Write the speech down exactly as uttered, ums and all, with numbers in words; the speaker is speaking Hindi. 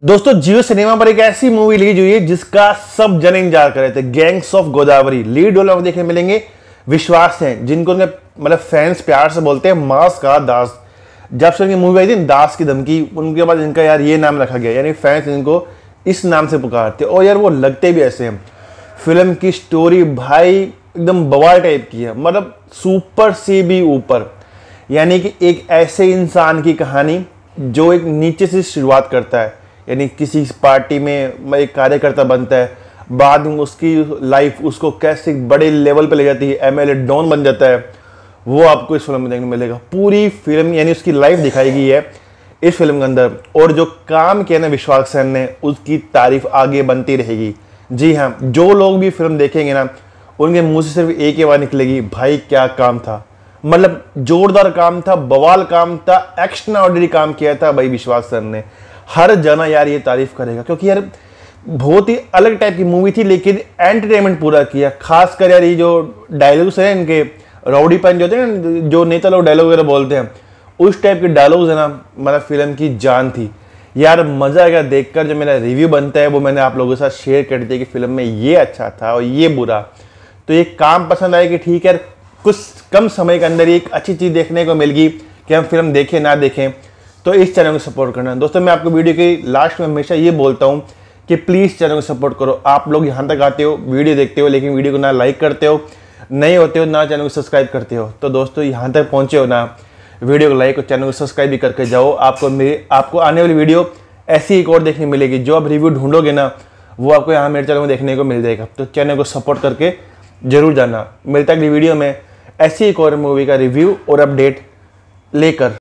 दोस्तों जियो सिनेमा पर एक ऐसी मूवी रिलीज हुई है जिसका सब जन इंतजार कर रहे थे। Gangs of Godavari. Lead role में देखने मिलेंगे विश्वास हैं, जिनको उनके मतलब फैंस प्यार से बोलते हैं मास का दास। जब से उनकी मूवी आई थी दास की धमकी, उनके बाद इनका यार ये नाम रखा गया, यानी फैंस इनको इस नाम से पुकारते और यार वो लगते भी ऐसे हैं। फिल्म की स्टोरी भाई एकदम बवाल टाइप की है, मतलब सुपर से भी ऊपर। यानी कि एक ऐसे इंसान की कहानी जो एक नीचे से शुरुआत करता है, यानी किसी पार्टी में एक कार्यकर्ता बनता है, बाद में उसकी लाइफ उसको कैसे बड़े लेवल पे ले जाती है, एमएलए डॉन बन जाता है, वो आपको इस फिल्म में देखने मिलेगा। पूरी फिल्म यानी उसकी लाइफ दिखाई गई है इस फिल्म के अंदर। और जो काम किया ना विश्वास सेन ने, उसकी तारीफ आगे बनती रहेगी। जी हाँ, जो लोग भी फिल्म देखेंगे ना उनके मुंह से सिर्फ एक ही बात निकलेगी, भाई क्या काम था। मतलब जोरदार काम था, बवाल काम था, एक्स्ट्रा ऑर्डिनरी काम किया था भाई विश्वास सर ने। हर जना यार ये तारीफ करेगा, क्योंकि यार बहुत ही अलग टाइप की मूवी थी, लेकिन एंटरटेनमेंट पूरा किया। खासकर यार ये जो डायलॉग्स हैं इनके, राउडीपन जो होते हैं ना, जो नेता लोग डायलॉग वगैरह बोलते हैं, उस टाइप के डायलॉग्स है ना, मतलब फिल्म की जान थी यार। मजा आएगा देखकर। जो मेरा रिव्यू बनता है वो मैंने आप लोगों के साथ शेयर कर दिया कि फिल्म में ये अच्छा था और ये बुरा। तो ये काम पसंद आए कि ठीक है, कुछ कम समय के अंदर एक अच्छी चीज़ देखने को मिल गई कि हम फिल्म देखें ना देखें, तो इस चैनल को सपोर्ट करना। दोस्तों मैं आपको वीडियो के लास्ट में हमेशा ये बोलता हूँ कि प्लीज़ चैनल को सपोर्ट करो। आप लोग यहाँ तक आते हो, वीडियो देखते हो, लेकिन वीडियो को ना लाइक करते हो, नहीं होते हो ना चैनल को सब्सक्राइब करते हो। तो दोस्तों यहाँ तक पहुँचे हो ना, वीडियो को लाइक और चैनल को सब्सक्राइब भी करके जाओ। आपको मेरे आपको आने वाली वीडियो ऐसी एक और देखने मिलेगी। जो आप रिव्यू ढूंढोगे ना वो आपको यहाँ मेरे चैनल में देखने को मिल जाएगा। तो चैनल को सपोर्ट करके जरूर जाना। मिलता है अगली वीडियो में ऐसी एक और मूवी का रिव्यू और अपडेट लेकर।